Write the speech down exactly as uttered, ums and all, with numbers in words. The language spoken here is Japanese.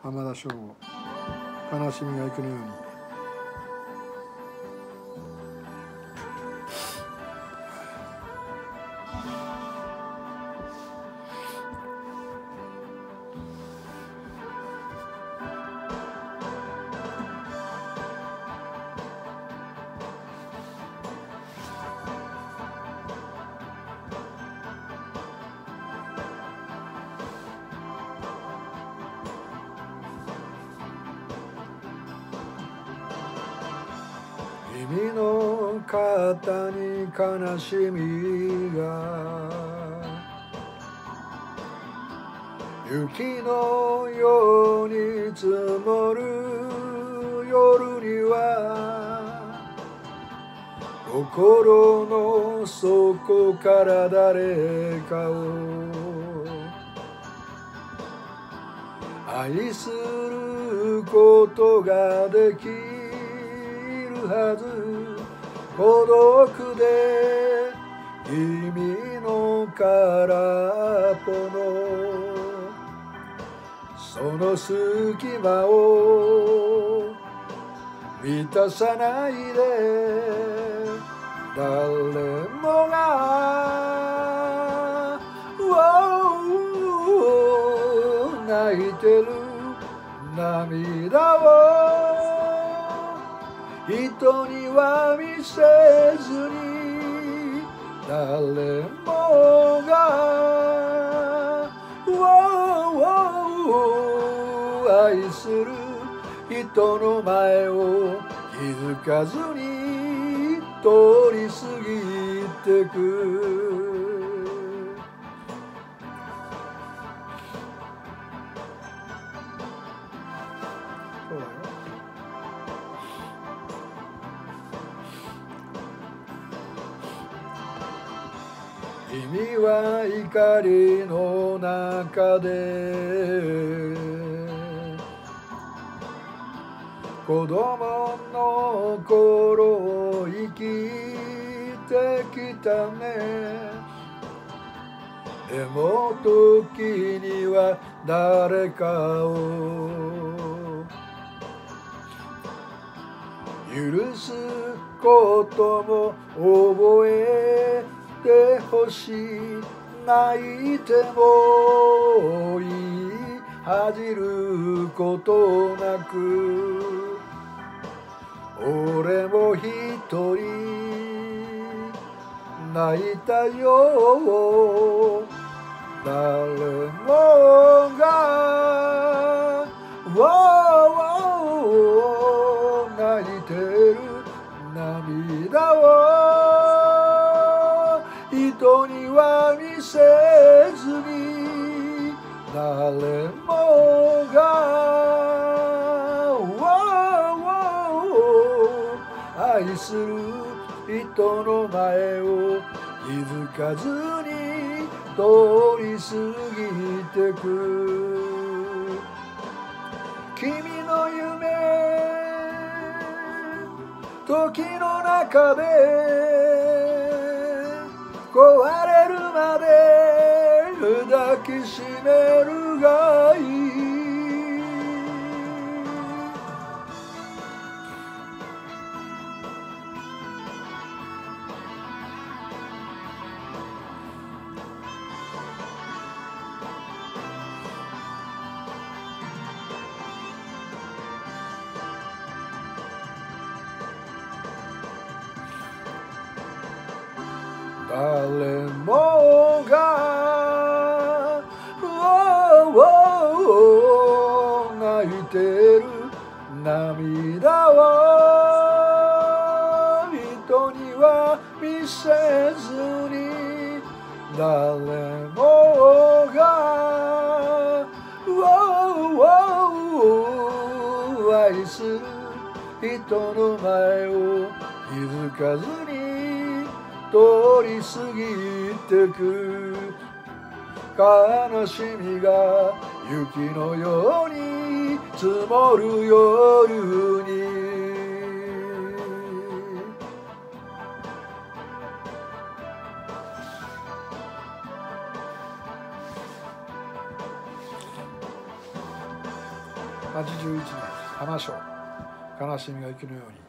浜田省吾、悲しみが行くのように。君の肩に悲しみが雪のように積もる夜には心の底から誰かを愛することができるはず。孤独で君の空っぽのその隙間を満たさないで、誰もが泣いてる涙を人には見せずに、誰もが愛する人の前を気づかずに通り過ぎてく。そうだよ。君は怒りの中で子供の頃生きてきたね。でも時には誰かを許すことも覚えてほしい。泣いてもいい、恥じることなく俺も一人泣いたよ。誰もが泣いてる涙を人には見せずに、誰もが愛する人の前を気づかずに通り過ぎてく。君の夢時の中で壊れるまで抱きしめるがいい。誰もが泣いてる涙を人には見せずに、誰もが愛する人の前を気づかずに通り過ぎてく。悲しみが雪のように積もる夜に、 はちじゅういちねん花章悲しみが雪のように